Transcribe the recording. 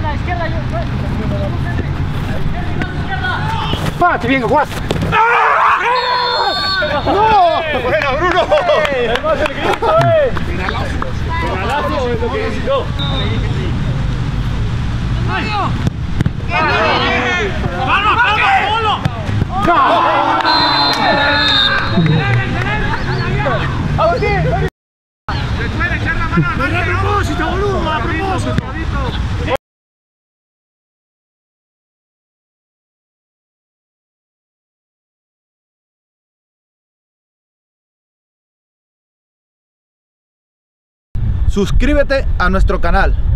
¡Párate bien, Juan! ¡No! ¡Buena, Bruno! ¡Es más el grito, Penalazo es lo que necesitó. ¡Vamos, vamos, ¡Agustín! ¡Se puede echar la mano al ¡a propósito, boludo! ¡A propósito! Suscríbete a nuestro canal.